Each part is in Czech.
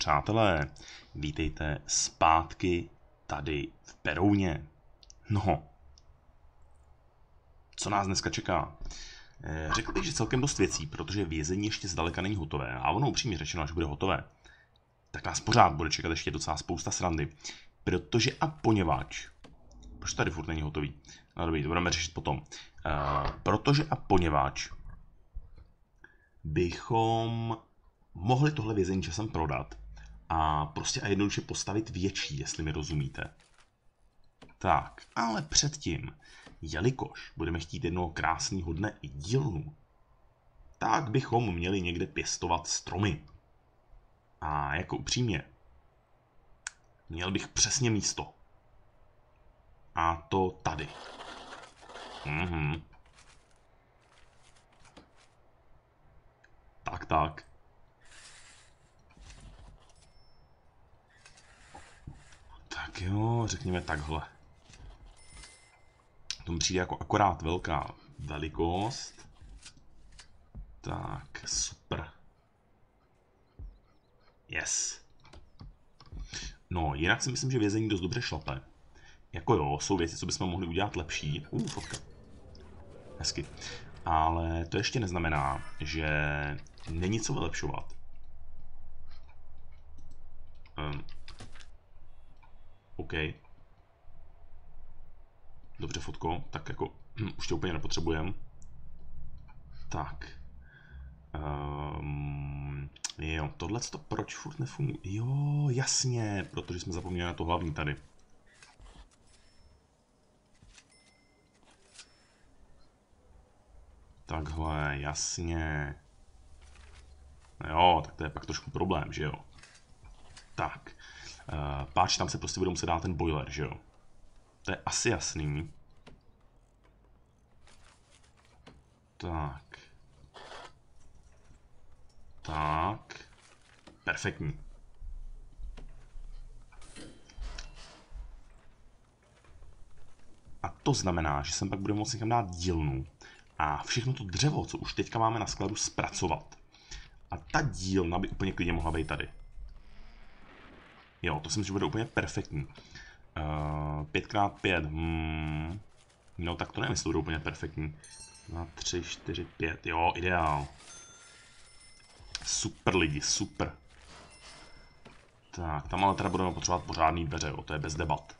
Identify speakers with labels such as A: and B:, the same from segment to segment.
A: přátelé, vítejte zpátky tady v Berouně. No, co nás dneska čeká? Řekl bych, že celkem dost věcí, protože vězení ještě zdaleka není hotové a ono upřímně řečeno, až bude hotové, tak nás pořád bude čekat ještě docela spousta srandy. Protože a poněvadž, proč tady furt není hotový? No dobrý, to budeme řešit potom. Protože a poněvadž bychom mohli tohle vězení časem prodat a prostě a jednoduše postavit větší, jestli mi rozumíte. Tak, ale předtím, jelikož budeme chtít jednoho krásného dne i dílnu, tak bychom měli někde pěstovat stromy. A jako upřímně, měl bych přesně místo. A to tady. Tak. Tak jo, řekněme takhle. To mi přijde jako akorát velká velikost. Tak, super. Yes. No, jinak si myslím, že vězení dost dobře šlape. Jako jo, jsou věci, co bychom mohli udělat lepší. Fotka. Hezky. Ale to ještě neznamená, že není co vylepšovat. OK. Dobře, fotko. Tak jako, už tě úplně nepotřebujeme. Tak. Jo, tohleto proč furt nefunguje? Jo, jasně, protože jsme zapomněli na to hlavní tady. Takhle, jasně. Jo, tak to je pak trošku problém, že jo? Tak. Páč, tam se prostě budou muset dát ten boiler, že jo? To je asi jasný. Tak. Tak. Perfektní. A to znamená, že sem pak budeme moci někam dát dílnu a všechno to dřevo, co už teďka máme na skladu, zpracovat. A ta dílna by úplně klidně mohla být tady. Jo, to si myslím, že bude úplně perfektní. 5x5. No tak to nevím, jestli to bude úplně perfektní. 2, 3, 4, 5. Jo, ideál. Super lidi, super. Tak, tam ale teda budeme potřebovat pořádný dveře, jo, to je bez debat.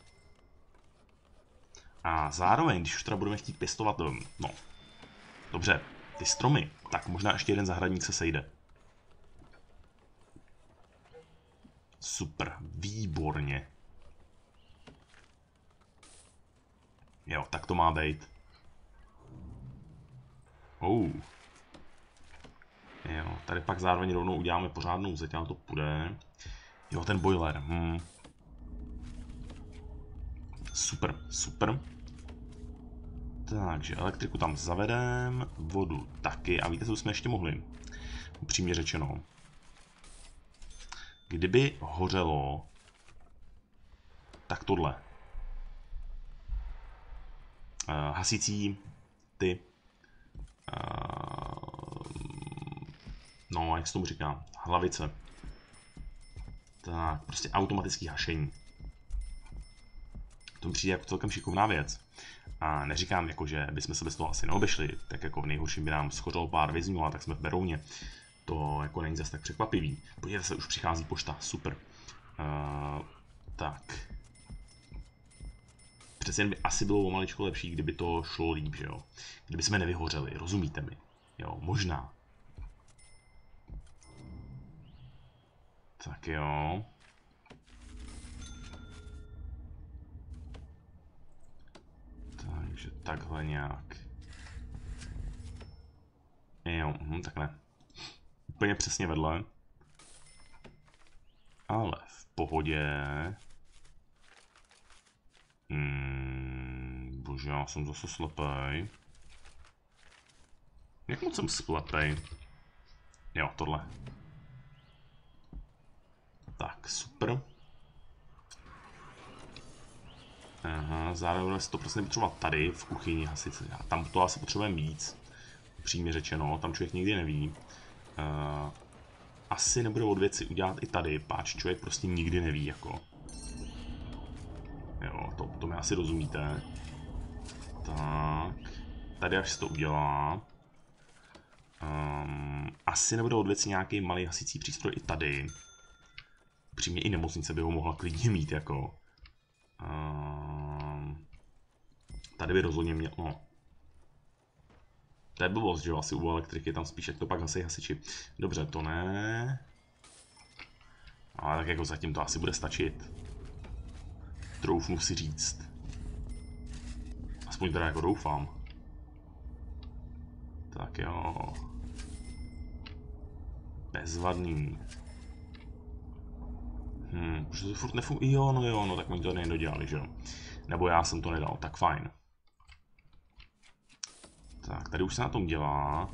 A: A zároveň, když už teda budeme chtít pěstovat, no, dobře, ty stromy, tak možná ještě jeden zahradník se sejde. Super, výborně. Jo, tak to má být. Jo, tady pak zároveň rovnou uděláme pořádnou zeď, ale to půjde. Jo, ten boiler. Super, super. Takže elektriku tam zavedem, vodu taky. A víte, co jsme ještě mohli? Upřímně řečeno. Kdyby hořelo, tak tohle. Hasící ty. No, jak se tomu říká? Hlavice. Tak, prostě automatický hašení. To mi přijde jako celkem šikovná věc. A neříkám, jako, že bychom se bez toho asi neobešli, tak jako v nejhorším by nám schořelo pár vězňů, a tak jsme v Berouně. To jako není zase tak překvapivý. Podívejte se, už přichází pošta, super. Tak. Přece jen by asi bylo o maličko lepší, kdyby to šlo líp, že jo. Kdyby jsme nevyhořeli, rozumíte mi? Jo, možná. Tak jo. Takže takhle nějak. Jo, takhle. Úplně přesně vedle. Ale v pohodě. Bože, já jsem zase slepej. Jak moc jsem slepej? Jo, tohle. Tak, super. Aha, zároveň se to prostě nepotřebovat tady v kuchyni hasice. A tam to asi potřebujeme víc. Přímě řečeno, tam člověk nikdy neví. asi nebude od věci udělat i tady, páč člověk prostě nikdy neví, jako. Jo, to mi asi rozumíte. Tak, tady až se to udělá. Asi nebude od věci nějaký malý hasicí přístroj i tady. Přímě i nemocnice by ho mohla klidně mít, jako. Tady by rozhodně měl, no. To je blbost, že jo, asi u elektriky, tam spíš jak to pak hasí hasiči. Dobře, to ne. Ale tak jako zatím to asi bude stačit. Troufnu si říct. Aspoň teda jako doufám. Tak jo. Bezvadný. Už to furt nefunguje. Jo, no, tak oni to nedodělali, že jo. Nebo já jsem to nedal, tak fajn. Tak, tady už se na tom dělá.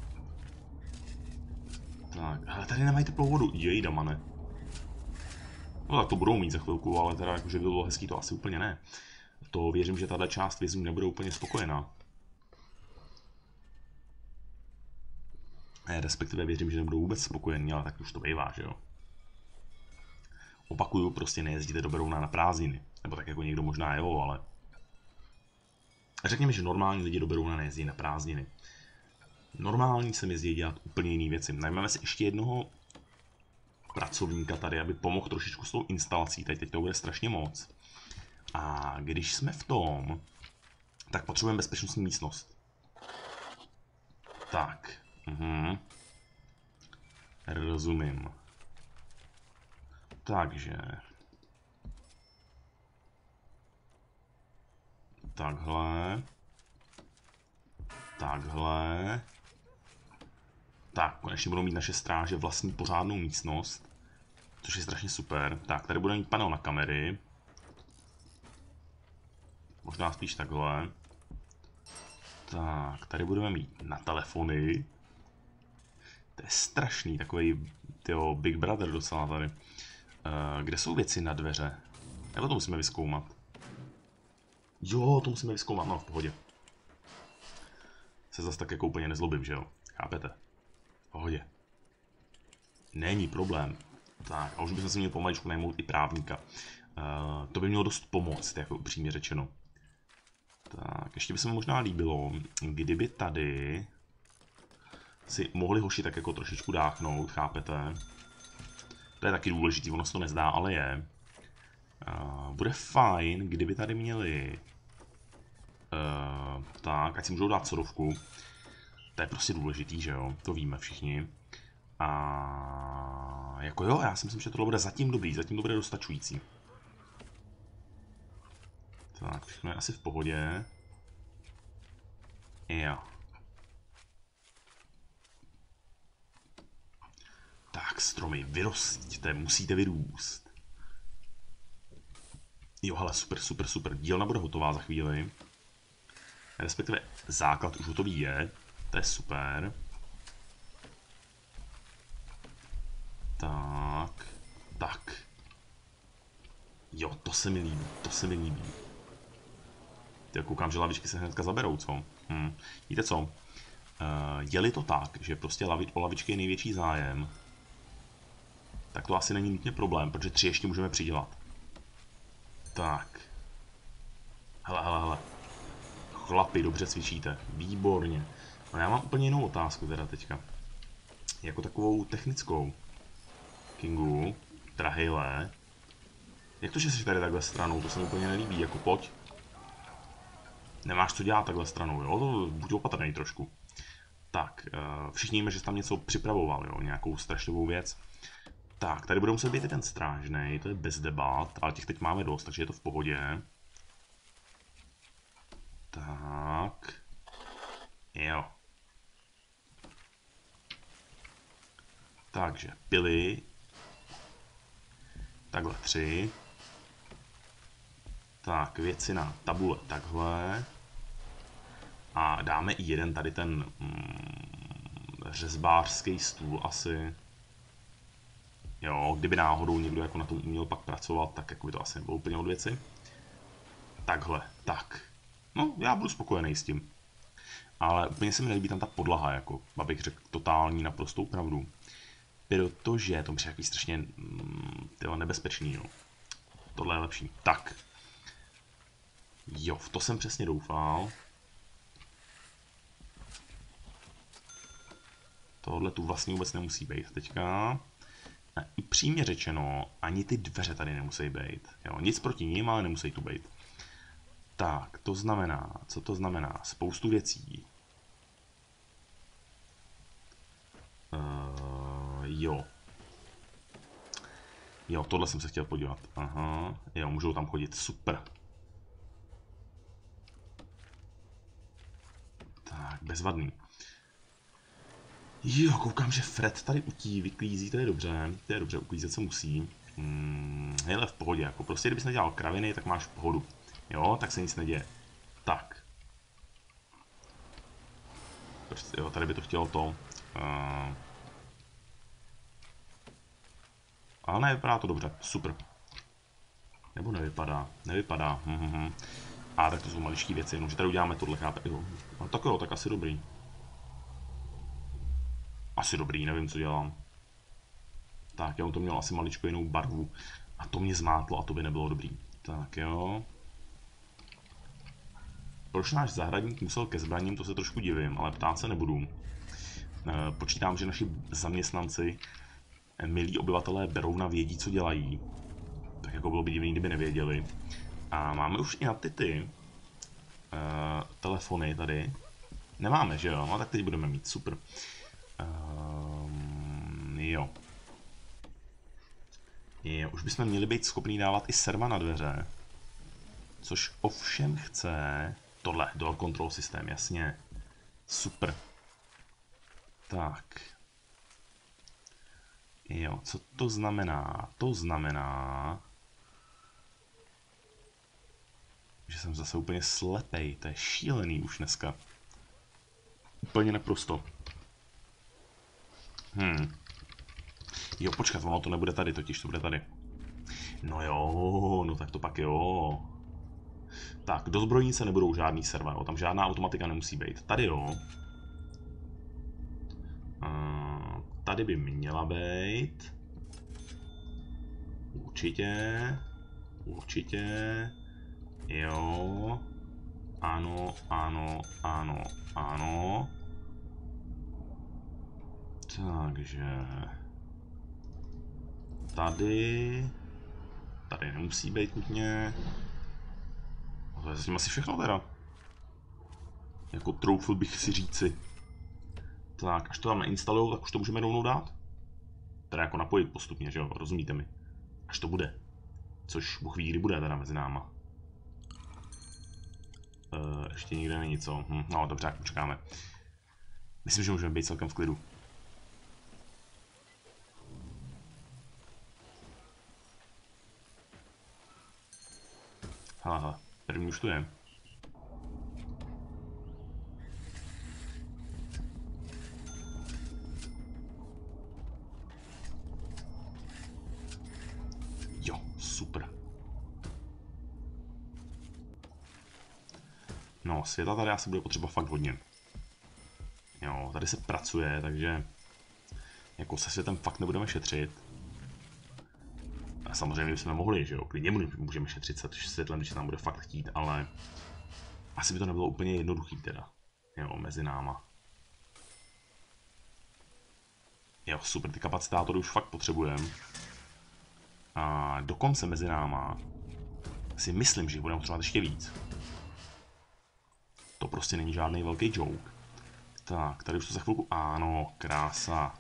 A: Tak, ale tady nemají teplou vodu. Jejda, mane. No tak to budou mít za chvilku, ale teda jakože by bylo hezký, to asi úplně ne. To věřím, že tahle část vězňů nebude úplně spokojená. Respektive věřím, že nebudou vůbec spokojení, ale tak už to bývá, že jo. Opakuju, prostě nejezdíte do Berouna na prázdniny. Nebo tak jako někdo možná jo, ale... Řekněme, že normální lidi do Berouna nejezdí na prázdniny. Normální se jezdí dělat úplně jiné věci. Najmeme si ještě jednoho pracovníka tady, aby pomohl trošičku s tou instalací. Teď to bude strašně moc. A když jsme v tom, tak potřebujeme bezpečnostní místnost. Tak. Rozumím. Takže. Takhle. Takhle. Tak, konečně budou mít naše stráže vlastní pořádnou místnost. Což je strašně super. Tak, tady budeme mít panel na kamery. Možná spíš takhle. Tak, tady budeme mít na telefony. To je strašný, takový tyjo, Big Brother docela tady. Kde jsou věci na dveře? Nebo to musíme vyzkoumat? Jo, to musíme vyzkoumat, no v pohodě. Se zase tak jako úplně nezlobím, že jo? Chápete? V pohodě. Není problém. Tak, a už bychom si měli pomaličku najmout i právníka. To by mělo dost pomoct, jako upřímně řečeno. Tak, ještě by se mi možná líbilo, kdyby tady si mohli hoši tak jako trošičku dáchnout, chápete? To je taky důležitý, ono se to nezdá, ale je. Bude fajn, kdyby tady měli... tak, ať si můžou dát sodovku. To je prostě důležitý, že jo? To víme všichni. A jako jo, já si myslím, že tohle bude zatím dobrý, zatím to bude dostačující. Tak, všechno je asi v pohodě. Jo. Tak, stromy, vyrostíte, musíte vyrůst. Jo, hele, super. Dílna bude hotová za chvíli. Respektive základ už hotový je. To je super. Tak. Jo, to se mi líbí. Já koukám, že lavičky se hnedka zaberou, co? Víte co? Je-li to tak, že prostě o lavičky je největší zájem, tak to asi není nutně problém, protože 3 ještě můžeme přidělat. Tak. Hele. Chlapi, dobře cvičíte. Výborně. No já mám úplně jinou otázku teda teďka. Jako takovou technickou. Kingu, Trahejle. Jak to, že jsi tady takhle stranou? To se mi úplně nelíbí, jako pojď. Nemáš co dělat takhle stranou, jo? To buď opatrnej trošku. Tak, všichni víme, že jsi tam něco připravoval, jo? Nějakou strašlivou věc. Tak, tady bude muset být i ten strážnej, to je bez debat, ale těch teď máme dost, takže je to v pohodě. Tak. Jo. Takže pily. Takhle 3. Tak, věci na tabule takhle. A dáme i jeden tady ten řezbářský stůl asi. Jo, kdyby náhodou někdo jako na tom uměl pak pracovat, tak jako by to asi nebylo úplně od věci. Takhle, tak. No, já budu spokojený s tím. Ale úplně se mi nelíbí tam ta podlaha, jako, abych řekl totální naprostou pravdu. protože to je strašně nebezpečný, jo. Tohle je lepší. Tak. Jo, v to jsem přesně doufal. Tohle tu vlastně vůbec nemusí být teďka. A upřímně řečeno, ani ty dveře tady nemusí být. Jo, nic proti ním, ale nemusí tu být. Tak, to znamená, co to znamená? Spoustu věcí. Jo. Jo, tohle jsem se chtěl podívat. Aha, jo, můžou tam chodit, super. Tak, bezvadný. Jo, koukám, že Fred tady vyklízí, to je dobře, uklízet se musí. Hele, v pohodě, jako prostě kdybys nedělal kraviny, tak máš pohodu. Jo, tak se nic neděje. Tak. Prostě, jo, tady by to chtělo to. Ale ne, vypadá to dobře, super. Nebo nevypadá, nevypadá. A tak to jsou maličké věci, jenomže tady uděláme tohle, chápe. Jo. No, tak jo, tak asi dobrý. Asi dobrý, nevím, co dělám. Tak, on to měl asi maličko jinou barvu. A to mě zmátlo a to by nebylo dobrý. Tak jo. Proč náš zahradník musel ke zbraním, to se trošku divím, ale ptát se nebudu. Počítám, že naši zaměstnanci, milí obyvatelé Berouna, vědí, co dělají. Tak jako bylo by divný, kdyby nevěděli. A máme už i na ty telefony tady. Nemáme, že jo? No tak teď budeme mít, super. Jo. Jo, už bychom měli být schopní dávat i serva na dveře. Což ovšem chce... Tohle, door control systém, jasně. Super. Tak. Jo, co to znamená? To znamená... že jsem zase úplně slepej, to je šílený už dneska. Úplně naprosto. Jo, počkat, ono to nebude tady, totiž to bude tady. No jo, no tak to pak jo. Tak, do zbrojnice nebudou žádný server, tam žádná automatika nemusí být. Tady jo. Tady by měla být. Určitě. Určitě. Jo. Ano, ano, ano, ano. Takže... Tady nemusí být nutně. A to je zatím asi všechno teda. Jako troufl bych si říci. Tak, až to tam nainstalujou, tak už to můžeme rovnou dát. Teda jako napojit postupně, že jo, rozumíte mi. Až to bude. Což Bůh ví, kdy bude teda mezi náma. Ještě nikde není co. No dobře, jak počkáme. Myslím, že můžeme být celkem v klidu. Hele, první už tu je. Jo, super. No, světla tady asi bude potřeba fakt hodně. Jo, tady se pracuje, takže jako se světem fakt nebudeme šetřit. A samozřejmě bychom mohli, že jo, klidně můžeme šetřit se světlem, když se nám bude fakt chtít, ale asi by to nebylo úplně jednoduchý teda, jo, mezi náma. Jo, super, ty kapacitátory už fakt potřebujeme. A dokonce mezi náma si myslím, že budeme potřebovat ještě víc. To prostě není žádný velký joke. Tak, tady už to za chvilku, ano, krása.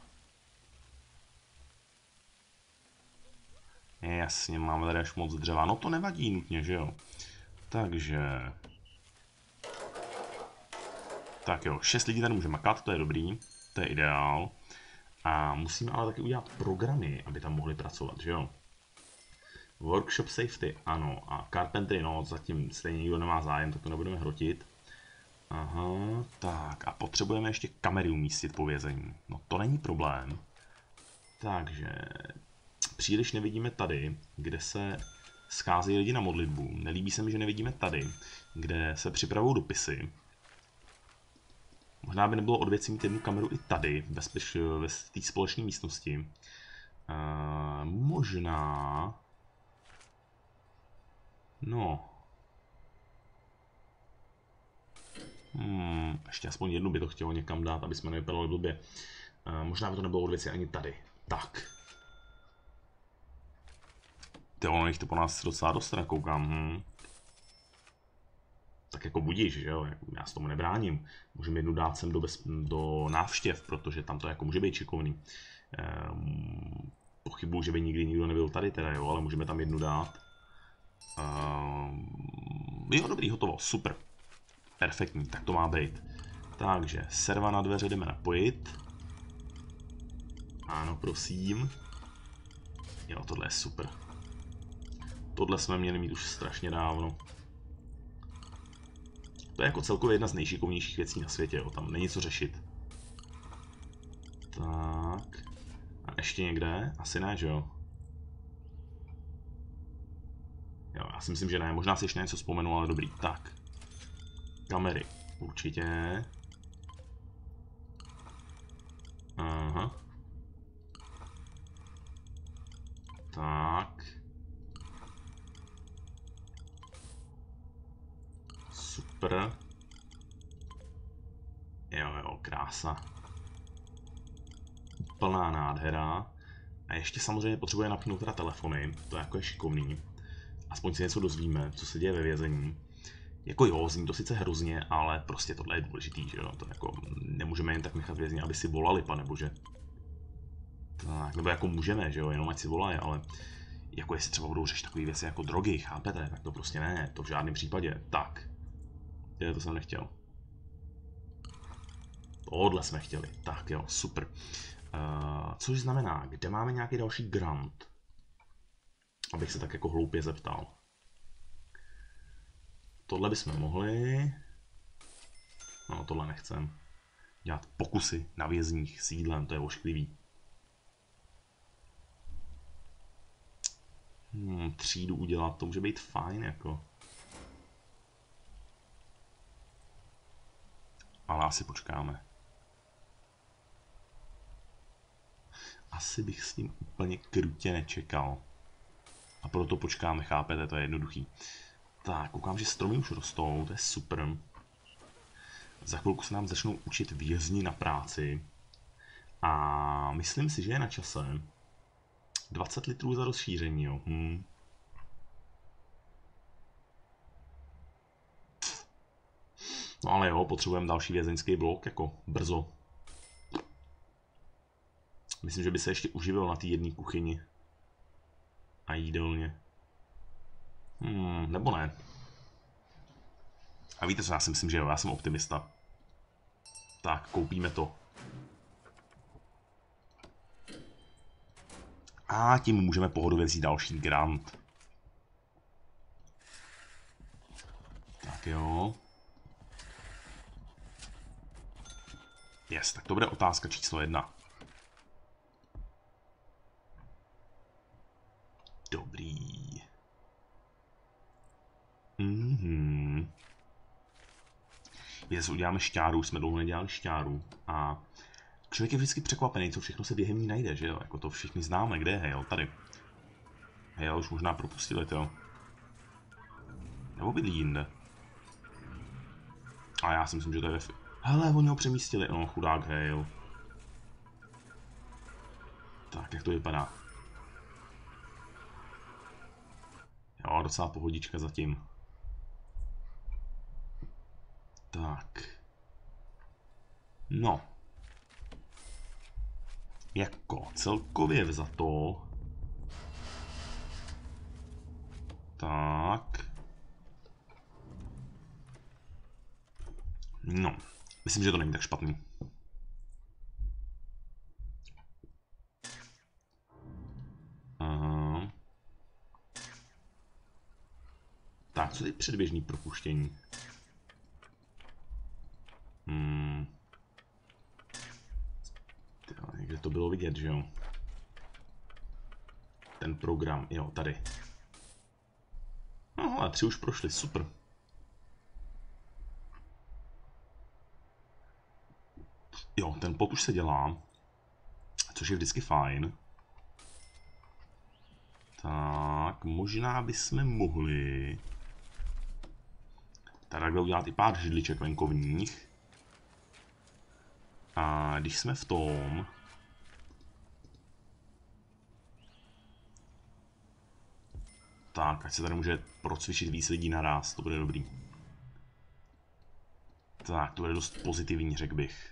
A: Jasně, máme tady až moc dřeva. No to nevadí nutně, že jo. Takže... Tak jo, 6 lidí tady může makat, to je dobrý. To je ideál. A musíme ale taky udělat programy, aby tam mohli pracovat, že jo. Workshop safety, ano. A carpentry, no, zatím stejně nikdo nemá zájem, tak to nebudeme hrotit. Aha, tak a potřebujeme ještě kamery umístit po vězení. No to není problém. Takže... Příliš nevidíme tady, kde se scházejí lidi na modlitbu. Nelíbí se mi, že nevidíme tady, kde se připravují dopisy. Možná by nebylo od věci mít jednu kameru i tady, ve té společné místnosti. Možná... No... ještě aspoň jednu by to chtělo někam dát, aby jsme nevypadali blbě. Možná by to nebylo od věci ani tady. Tak. Ono jich to po nás docela dost, koukám. Tak jako budíš, že jo, já s tomu nebráním. Můžeme jednu dát sem do návštěv, protože tam to jako může být šikovný. Pochybuju, že by nikdy nikdo nebyl tady teda, jo, ale můžeme tam jednu dát. Jo, dobrý, hotovo, super. Perfektní, tak to má být. Takže serva na dveře jdeme napojit. Ano, prosím. Jo, tohle je super. Tohle jsme měli mít už strašně dávno. To je jako celkově jedna z nejšikovnějších věcí na světě, jo. Tam není co řešit. Tak. A ještě někde? Asi ne, že jo? Jo, já si myslím, že ne. Možná si ještě něco vzpomenu, ale dobrý. Tak. Kamery. Určitě. Aha. Tak. Super. Jo, krása. Plná nádhera. A ještě samozřejmě potřebuje napnout teda telefony. To je jako šikovný. Aspoň si něco dozvíme, co se děje ve vězení. Jako jo, zní to sice hrozně, ale prostě tohle je důležitý, že jo. To jako nemůžeme jen tak nechat vězni, aby si volali, panebože. Tak, nebo jako můžeme, že jo, jenom ať si volají, ale jako jestli třeba budou řešit takové věci jako drogy, chápete, tak to prostě ne, to v žádném případě. Tak. To jsem nechtěl. Tohle jsme chtěli. Tak jo, super. Což znamená, kde máme nějaký další grant? Abych se tak jako hloupě zeptal. Tohle bychom mohli... No, tohle nechcem. Dělat pokusy na vězních s jídlem, to je ošklivý. Třídu udělat, to může být fajn, jako. Ale asi počkáme. Asi bych s tím úplně krutě nečekal. A proto počkáme, chápete, to je jednoduchý. Tak, koukám, že stromy už rostou, to je super. Za chvilku se nám začnou učit vězni na práci. A myslím si, že je na čase. 20 litrů za rozšíření, jo. No ale jo, potřebujeme další vězeňský blok, jako brzo. Myslím, že by se ještě uživil na té jedné kuchyni. A jídelně. Nebo ne. A víte co, já si myslím, že jo, já jsem optimista. Tak, koupíme to. A tím můžeme pohodově vzít další grant. Tak jo. Yes, tak to bude otázka číslo 1. Dobrý. Když uděláme šťáru, jsme dlouho nedělali šťáru a člověk je vždycky překvapený, co všechno se během ní najde, že jo? Jako to všichni známe, kde je Hale? Tady. Hale už možná propustili, jo. Nebo bydlí jinde. A já si myslím, že to je hele, oni ho přemístili, no chudák Hale. Tak, jak to vypadá? Jo, docela pohodička zatím. Tak. No. Jako celkově vzato. Tak. No. Myslím, že to není tak špatný. Aha. Tak, co je předběžný propuštění? Někde to bylo vidět, že jo? Ten program, jo, tady. No, ale 3 už prošly, super. Jo, ten plot už se dělá, což je vždycky fajn. Tak, možná bychom mohli tady udělat i pár židliček venkovních. A když jsme v tom... Tak, ať se tady může procvičit víc lidí naraz, to bude dobrý. Tak, to bude dost pozitivní, řekl bych.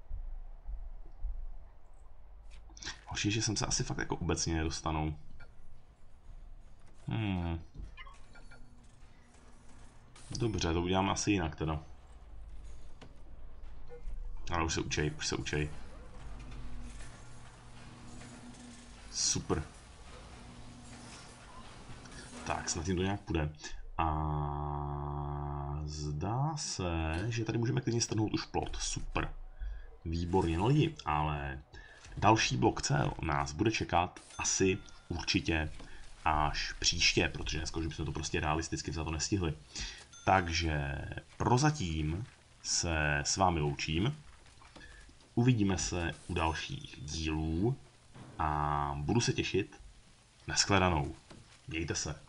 A: Horší, že jsem se asi fakt jako obecně nedostanu. Dobře, to uděláme asi jinak teda. Ale už se učej. Super. Tak, snad jim to nějak půjde. A zdá se, že tady můžeme klidně strhnout už plot. Super. Výborně, no lidi, ale další blok cel nás bude čekat asi určitě až příště, protože dneska už bychom to prostě realisticky za to nestihli. Takže prozatím se s vámi loučím. Uvidíme se u dalších dílů a budu se těšit. Nashledanou. Mějte se.